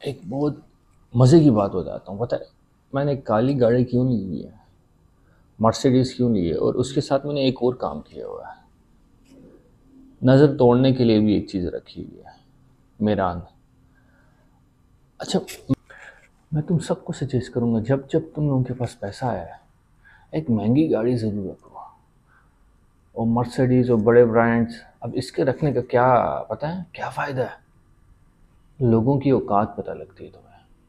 एक बहुत मज़े की बात बताता हूँ। पता है मैंने काली गाड़ी क्यों नहीं ली है, मर्सिडीज़ क्यों ली है, और उसके साथ मैंने एक और काम किया हुआ है। नज़र तोड़ने के लिए भी एक चीज़ रखी हुई है, मेरान। अच्छा, मैं तुम सबको सजेस्ट करूँगा, जब जब तुम लोगों के पास पैसा है एक महंगी गाड़ी ज़रूर रखो। और मर्सिडीज़ और बड़े ब्रांड्स, अब इसके रखने का क्या पता है क्या फ़ायदा है? लोगों की औकात पता लगती है तुम्हें।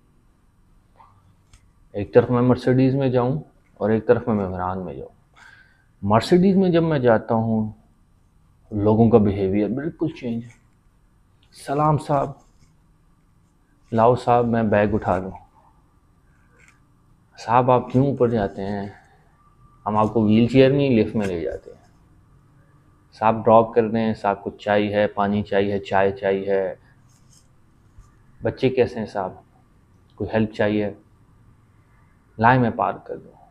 एक तरफ मैं मर्सिडीज़ में जाऊं और एक तरफ मैं मेहरान में जाऊं। मर्सिडीज़ में जब मैं जाता हूं लोगों का बिहेवियर बिल्कुल चेंज है। सलाम साहब, लाओ साहब मैं बैग उठा दूं, साहब आप क्यों ऊपर जाते हैं, हम आपको व्हील चेयर में ही लिफ्ट में ले जाते हैं, साहब ड्रॉप कर दें, साहब कुछ चाहिए है, पानी चाहिए है, चाय चाहिए है, बच्चे कैसे हैं साहब, कोई हेल्प चाहिए, लाए मैं पार्क कर दूं।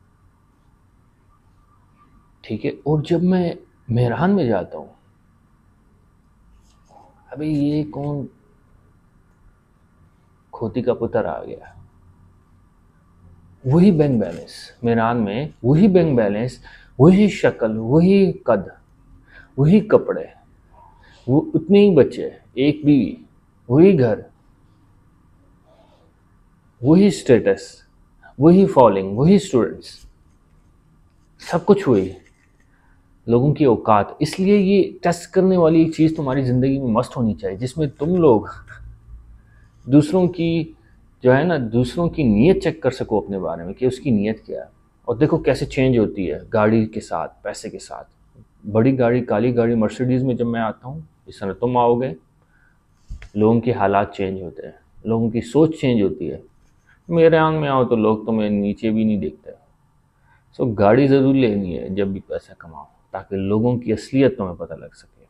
ठीक है। और जब मैं मेहरान में जाता हूँ, अबे ये कौन खोती का पुत्र आ गया, वही बैंक बैलेंस मेहरान में, वही बैंक बैलेंस, वही शक्ल, वही कद, वही कपड़े, वो उतने ही बच्चे, एक बीवी, वही घर, वही स्टेटस, वही फॉलोइंग, वही स्टूडेंट्स, सब कुछ वही। लोगों की औकात। इसलिए ये टेस्ट करने वाली एक चीज़ तुम्हारी ज़िंदगी में मस्त होनी चाहिए, जिसमें तुम लोग दूसरों की जो है ना, दूसरों की नीयत चेक कर सको अपने बारे में कि उसकी नीयत क्या है। और देखो कैसे चेंज होती है गाड़ी के साथ, पैसे के साथ। बड़ी गाड़ी, काली गाड़ी मर्सिडीज़ में जब मैं आता हूँ, इस तरह तुम आओगे, लोगों के हालात चेंज होते हैं, लोगों की सोच चेंज होती है। मेरे आंग में आओ तो लोग तुम्हें नीचे भी नहीं देखते। सो गाड़ी ज़रूर लेनी है जब भी पैसा कमाओ, ताकि लोगों की असलियत तुम्हें पता लग सके।